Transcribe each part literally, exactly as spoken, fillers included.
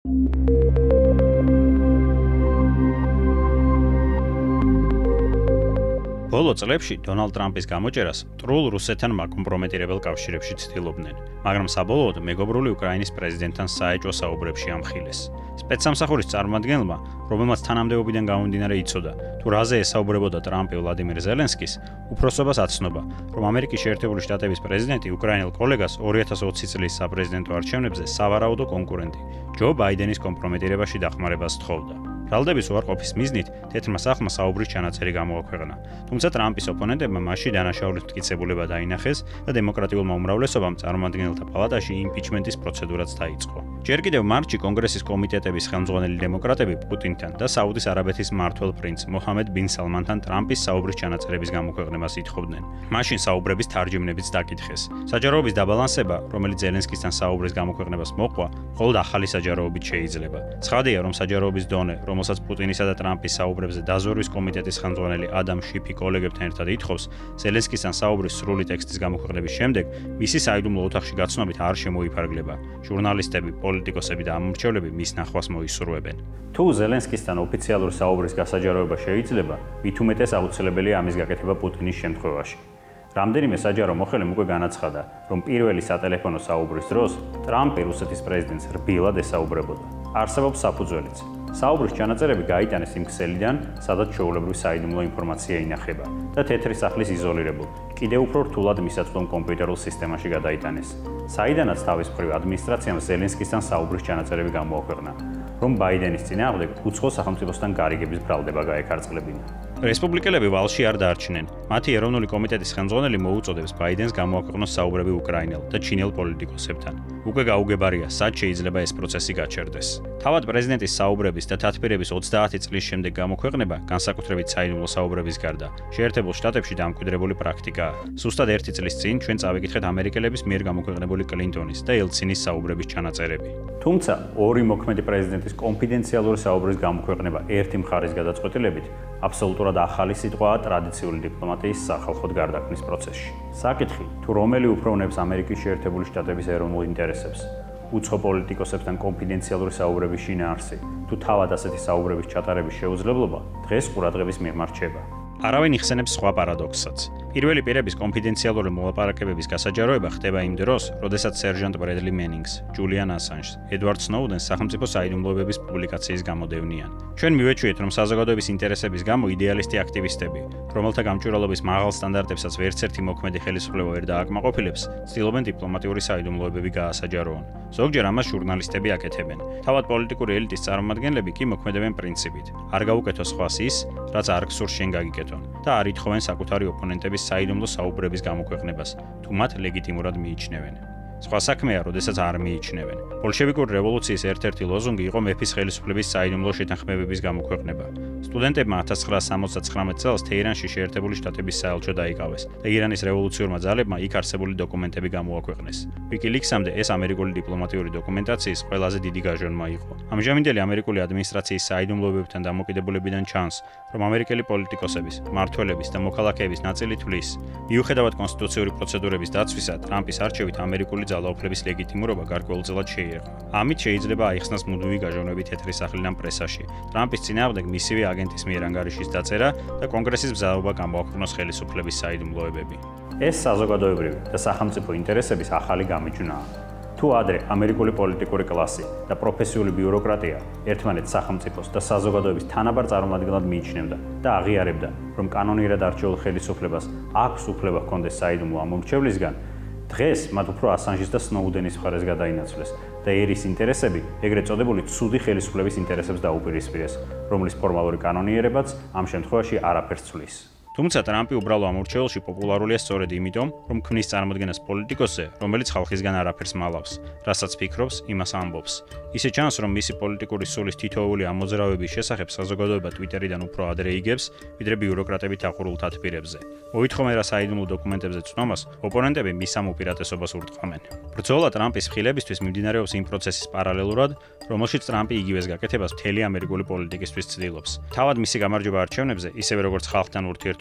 ბოლო წლებში დონალდ ტრამპის გამოჭერას მტრულ რუსეთთან მაკომპრომეტირებელ კავშირებში ცდილობდნენ, მაგრამ საბოლოოდ მეგობრული უკრაინის პრეზიდენტთან საეჭვო საუბრებში ამხილეს. სპეცსამსახურის წარმომადგენელმა, რომელმაც თანამდებობიდან გამომდინარე იცოდა, თუ რაზე ესაუბრებოდა ტრამპი ვლადიმირ ზელენსკის, უფროსობას აცნობა, რომ ამერიკის შეერთებული შტატების პრეზიდენტი უკრაინელ კოლეგას ორი ათას ოცი წლის საპრეზიდენტო არჩევნებზე სავარაუდო კონკურენტი ჯო ბაიდენის კომპრომეტირებაში დახმარებას თხოვდა. ბრალდების უარყოფის მიზნით თეთრმა სახლმა საუბრის ჩანაწერი გამოაქვეყნა, თუმცა ტრამპის ოპონენტებმა მასში დანაშაულის მტკიცებულება დაინახეს და დემოკრატიულმა უმრავლესობამ წარმომადგენელთა პალატაში იმპიჩმენტის პროცედურაც დაიწყო. ჯერ კიდევ მარტში კონგრესის კომიტეტების ხელმძღვანელი დემოკრატები პუტინთან და საუდის არაბეთის მმართველ პრინც მოჰამედ ბინ სალმანთან ტრამპის საუბრის ჩანაწერების გამოქვეყნებას ითხოვდნენ. მაშინ საუბრების თარჯიმნებიც დაკითხეს. საჯაროობის დაბალანსება, რომელიც ზელენსკისთან საუბრის გამოქვეყნებას მოყვა, მხოლოდ ახალი საჯაროობით შეიძლება. ცხადია, რომ საჯაროობის დონე, რომელსაც პუტინისა და ტრამპის საუბრებზე დაზვერვის კომიტეტის ხელმძღვანელი ადამ შიფი კოლეგებთან ერთად ითხოვს, ზელენსკისთან საუბრის სრული ტექსტის გამოქვეყნების შემდეგ, მისი საიდუმლო ოთახში გაცნობით არ შემოიფარგლება. ჟურნალისტები, პოლიტიკოსები და ამომრჩევლები მის ნახვას მოისურვებენ. თუ ზელენსკისთან ოფიციალური საუბრის გასაჯაროება შეიძლება, მით უმეტეს აუცილებელია ამის გაკეთება პუტინის შემთხვევაში. რამდენიმე საჯარო მოხელემ უკვე განაცხადა, რომ პირველი სატელეფონო საუბრის დროს ტრამპი რუსეთის პრეზიდენტს რბილად ესაუბრებოდა. არსებობს საფუძველიც. საუბრის ჩანაწერები გაიტანეს იმ ქსელიდან, სადაც ჩვეულებრივი საიდუმლო ინფორმაცია ინახება და თეთრი სახლის იზოლირებულ, კიდევ უფრო რთულად მისაწვდომ კომპიუტერულ სისტემაში გადაიტანეს. საიდანაც თავის მხრივ ადმინისტრაციამ ზელენსკისთან საუბრის ჩანაწერები გამოაქვეყნა, რომ ბაიდენის წინააღმდეგ უცხო სახელმწიფოსთან გარიგების ბრალდება გაეკარწყლებინა. რესპუბლიკელები ვალში არ დარჩნენ. მათი ეროვნული კომიტეტის ხელმძღვანელი მოუწოდებს ბაიდენს გამოაქვეყნოს საუბრები უკრაინელ და ჩინელ პოლიტიკოსებთან. უკვე გაუგებარია, სად შეიძლება ეს პროცესი გაჩერდეს. თავად პრეზიდენტის საუბრების და თათბირების ოცდაათი წლის შემდეგ გამოქვეყნება, განსაკუთრებით საიდუმლო საუბრების გარდა, შეერთებულ შტატებში დამკვიდრებული პრაქტიკაა. ზუსტად ერთი წლის წინ ჩვენ წავიკითხეთ ამერიკელების მიერ გამოქვეყნებული კლინტონის და ელცინის საუბრების ჩანაწერები. თუმცა, ორი მოქმედი პრეზიდენტის კონფიდენციალური საუბრის გამოქვეყნება ერთი მხარის გადაწყვეტილებით აბსოლუტურად ახალი სიტყვაა ტრადიციული დიპლომატიის სახალხოდ გარდაქმნის პროცესში. საკითხი, თუ რომელი უფროვნებს ამერიკის შეერთებული შტატების ეროვნულ ინტერესებს, უცხო პოლიტიკოსებთან კონფიდენციალური საუბრების შინაარსი, თუ თავად ასეთი საუბრების ჩატარების შეუძლებლობა, დღეს ყურადღების მიღმა რჩება. არავინ იხსენებს სხვა პარადოქსსაც. პირველი პირების კონფიდენციალური მოლაპარაკებების გასაჯაროება ხდება იმ დროს, როდესაც სერჟანტ ბრედლი მენინგს, ჯულიან ასანჟს, ედვარდ სნოუდენს სახელმწიფო საიდუმლოებების პუბლიკაციის გამოდევნიან. ჩვენ მივეჩვიეთ, რომ საზოგადოების ინტერესების გამო იდეალისტი აქტივისტები, რომელთა გამჭვირვალობის მაღალ სტანდარტებსაც ვერცერთი მოქმედი ხელისუფლება ვერ დააკმაყოფილებს, ცდილობენ დიპლომატიური საიდუმლოებები გაასაჯაროონ. ზოგჯერ ამას ჟურნალისტები აკეთებენ. თავად პოლიტიკური ელიტის წარმომადგენლები კი მოქმედებენ პრინციპით: არ გაუკეთო სხვას ის, რაც არ გსურს შენ გაგიკეთონ და არ ითხოვენ საკუთარი ოპონენტების საიდუმლო საუბრების გამოქვეყნებას, თუ მათ ლეგიტიმურად მიიჩნევენ. სხვა საქმეა, როდესაც არ მიიჩნევენ. ბოლშევიკური რევოლუციის ერთ-ერთი ლოზუნგი იყო მეფის ხელისუფლების საიდუმლო შეთანხმებების გამოქვეყნება. სტუდენტებმა ათას ცხრაასა სამოცდათვრამეტ წელს თეირანში შეერთებული შტატების საელჩო დაიკავეს და ირანის რევოლუციურმა ძალებმა იქ არსებული დოკუმენტები გამოაქვეყნეს. ვიკილიქსამდე ეს ამერიკული დიპლომატიური დოკუმენტაციის ყველაზე დიდი გაჟონმა იყო. ამჟამინდელი ამერიკული ადმინისტრაციის საიდუმლოებებთან დამოკიდებულებიდან ჩანს, რომ ამერიკელი პოლიტიკოსების, მმართველების და მოქალაქეების ნაწილი თვლის, მიუხედავად კონსტიტუციური პროცედურების დაცვისა, ტრამპის არჩევით ამერიკული ძალაუფლების ლეგიტიმურობა გარკვეულწილად შეიერყვა. ამით შეიძლება აიხსნას მუდმივი გაჟონვები თეთრი სახლიდან პრესაში, ტრამპის წინააღმდეგ მისივე აგენტის მიერ ანგარიშის დაწერა და კონგრესის ბრძანება გამოაქვეყნოს ხელისუფლების საიდუმლოებები. ეს საზოგადოებრივი და სახელმწიფო ინტერესების ახალი გამიჯვნაა. თუ ადრე ამერიკული პოლიტიკური კლასი და პროფესიული ბიუროკრატია ერთმანეთს სახელმწიფოს და საზოგადოების თანაბარ წარმომადგენლად მიიჩნევდა და აღიარებდა, რომ კანონიერად არჩეულ ხელისუფლებას აქვს უფლება ჰქონდეს საიდუმლო ამომრჩევლისგან, დღეს მათ უფრო ასანჟის და სნოუდენის მხარეს გადაინაცვლეს და ერის ინტერესები, ეგრეთ წოდებული ცუდი ხელისუფლების ინტერესებს დაუპირისპირეს, რომლის ფორმალური კანონიერებაც ამ შემთხვევაში არაფერს ცვლის. თუმცა ტრამპი უბრალო ამორჩეულში პოპულარულია სწორედ იმიტომ, რომ ქმნის წარმოდგენას პოლიტიკოსზე, რომელიც ხალხისგან არაფერს მალავს, რასაც ფიქრობს, იმას ამბობს. ისე ჩანს, რომ მისი პოლიტიკური სულის თითოეული ამოძრავების შესახებ საზოგადოება ტვიტერიდან უფრო ადრე იგებს, ვიდრე ბიუროკრატებით დახურულ თათბირებზე. მოითხოვენ რა საიდუმლო დოკუმენტებზე წნომას, ოპონენტები მის ამ უპირატესობას ურტყამენ. ბრძოლა ტრამპის ხილებისთვის მიმდინარეობს იმ პროცესის პარალელურად, რომელშიც ტრამპი იგივეს გაკეთებას მთელი ამერიკული პოლიტიკისთვის ცდილობს. თავად მისი გამარჯვება არჩევნებზე, ისევე როგორც ხალხთან ურთიერთობა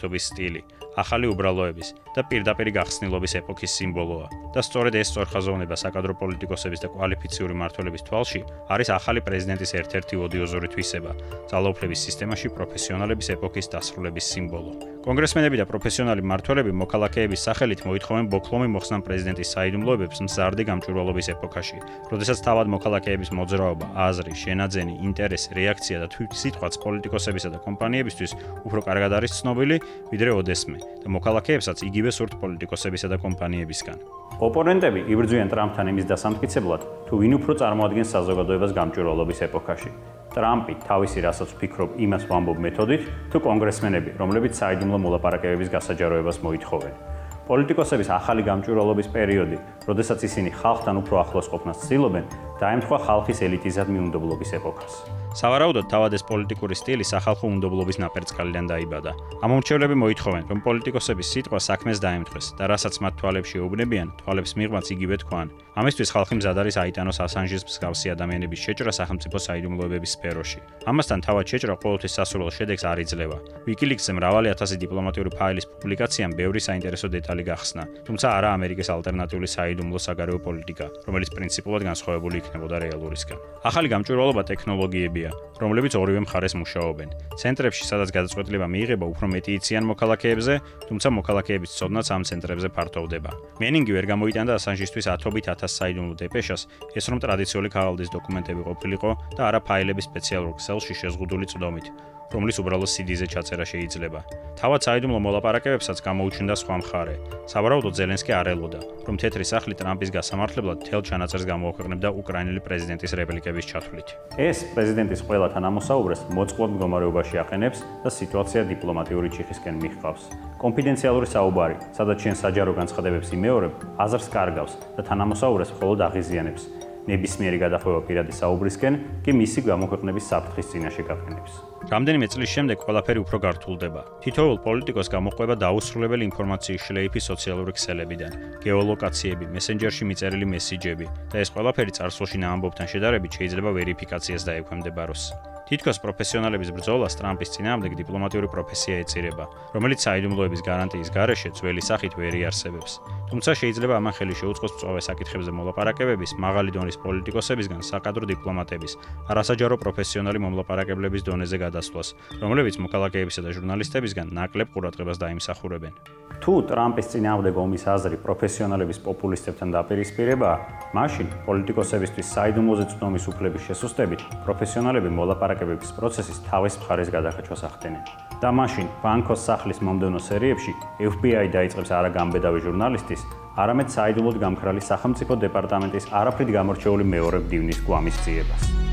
მართლობის სტილი, ახალი უბრალოების და პირდაპირი გახსნილობის ეპოქის სიმბოლოა და სწორედ ეს სწორხაზოვნება საკადრო პოლიტიკოსების და კვალიფიციური მმართველების თვალში არის ახალი პრეზიდენტის ერთ-ერთი ოდიოზური თვისება, ძალაუფლების სისტემაში პროფესიონალების ეპოქის დასრულების სიმბოლო. კონგრესმენები და პროფესიონალი მმართველები მოქალაქეების სახელით მოითხოვენ ბოქლომი მოხსნან პრეზიდენტის საიდუმლოებებს მზარდი გამჭვირვალობის ეპოქაში, როდესაც თავად მოქალაქეების მოძრაობა, აზრი, შენაძენი, ინტერესი, რეაქცია და თვითსიტყვაც პოლიტიკოსებისა და კომპანიებისთვის უფრო კარგად არის ცნობილი, ვიდრე ოდესმე და მოქალაქეებსაც იგივე სურთ პოლიტიკოსებისა და კომპანიებისგან. ოპონენტები იბრძვიან ტრამპთან იმის დასამტკიცებლად, თუ ვინ უფრო წარმოადგენს საზოგადოებას გამჭვირვალობის ეპოქაში. ტრამპი თავისი რასაც ვფიქრობ იმას ვამბობ მეთოდით, თუ კონგრესმენები, რომლებიც საიდუმლო მოლაპარაკებების გასაჯაროებას მოითხოვენ. პოლიტიკოსების ახალი გამჭვირვალობის პერიოდი, როდესაც ისინი ხალხთან უფრო ახლოს ყოფნას ცდილობენ, დაემთხვა ხალხის ელიტიზად მიუნდობლობის ეპოქას. სავარაუდოდ თავად ეს პოლიტიკური სტილი სახალხო უნდობლობის ნაპერწკალიდან დაიბადა. ამომრჩევლები მოითხოვენ, რომ პოლიტიკოსების სიტყვა საქმეს დაემთხვეს და რასაც მათ თვალებში ეუბნებიან, თვალებს მიღმაც იგივე თქვან. ამისთვის ხალხი მზად არის აიტანოს ასანჟის მსგავსი ადამიანების შეჭრა სახელმწიფო საიდუმლოებების სფეროში. ამასთან თავად შეჭრა ყოველთვის სასურველ შედეგს არ იძლევა. WikiLeaks-ზე მრავალი ათასი დიპლომატიური ფაილის პუბლიკაციამ ბევრი საინტერესო დეტალი გახსნა, თუმცა არა ამერიკის ალტერნატიული საიდუმლო საგარეო პოლიტიკა, რომელიც პრინციპულად განსხვავებული იქნებოდა რეალურისგან. ახალი გამჭვირვალობა ტექნოლოგიებია, რომლებიც ორივე მხარეს მუშაობენ. ცენტრებში, სადაც გადაწყვეტილება მიიღება, უფრო მეტი იციან მოქალაქეებზე, თუმცა მოქალაქეების ცოდნაც ამ ცენტრებზე ფართოვდება. მენინგი ვერ გამოიტანდა ასანჟისთვის ათობით ათას საიდუმლო დეპეშას, ეს რომ ტრადიციული ქაღალდის დოკუმენტები ყოფილიყო და არა ფაილები სპეციალურ ქსელში შეზღუდული წვდომით, რომლის უბრალო სი-დი-ზე ჩაწერა შეიძლება. თავად საიდუმლო მოლაპარაკებებსაც გამოუჩნდა სხვა მხარე. სავარაუდოდ ზელენსკი არ ელოდა, რომ თეთრი სახლი ტრამპის გასამართლებლად თელ ჩანაწერს გამოაქვეყნებდა უკრაინელი პრეზიდენტის რეპლიკების ჩათვლით. ეს პრეზიდენტის ყველა თანამოსაუბრეს მოწყვლად მდგომარეობაში აყენებს და სიტუაცია დიპლომატიური ჩიხისკენ მიჰყავს. კონფიდენციალური საუბარი, სადაც შენ საჯარო განცხადებებს იმეორებ, აზრს კარგავს და თანამოსაუბრეს მხოლოდ აღიზიანებს. ნებისმიერი გადახვევა პირადი საუბრისკენ კი მისი გამოქვეყნების საფრთხის წინაშე გაყენებს. რამდენიმე წლის შემდეგ ყველაფერი უფრო გართულდება. თითოეულ პოლიტიკოს გამოყვება დაუსრულებელი ინფორმაციის შლეიფი სოციალური ქსელებიდან, გეოლოკაციები, მესენჯერში მიწერილი მესიჯები და ეს ყველაფერი წარსულში ნაამბობთან შედარებით შეიძლება ვერიფიკაციას დაექვემდებაროს. თითქოს პროფესიონალების ბრძოლას ტრამპის წინააღმდეგ დიპლომატიური პროფესია ეწირება, რომელიც საიდუმლოების გარანტიის გარეშე ძველი სახით ვერ იარსებებს. თუმცა შეიძლება ამან ხელი შეუწყოს მწვავე საკითხებზე მოლაპარაკებების, მაღალი დონის პოლიტიკოსებისგან საკადრო დიპლომატების, არასაჯარო პროფესიონალი მომლაპარაკებლების დონეზე გადასვლას, რომლებიც მოქალაქეებისა და ჟურნალისტებისგან ნაკლებ ყურადღებას დაიმსახურებენ. თუ ტრამპის წინააღმდეგ ომის აზრი პროფესიონალების პოპულისტებთან დაპირისპირებაა, მაშინ პოლიტიკოსებისთვის საიდუმლოზე წვდომის უფლების შესუსტებით პროფესიონალები მოლაპარაკებების პროცესის თავის მხარეს გადახაჩვას ახდენენ. და მაშინ ბანკოს სახლის მომდევნო სერიებში ეფ ბი აი დაიწყებს არა გამბედავი ჟურნალისტის, არამედ საიდუმლოდ გამქრალი სახელმწიფო დეპარტამენტის არაფრით გამორჩეული მეორე მდივნის გვამის ძიებას.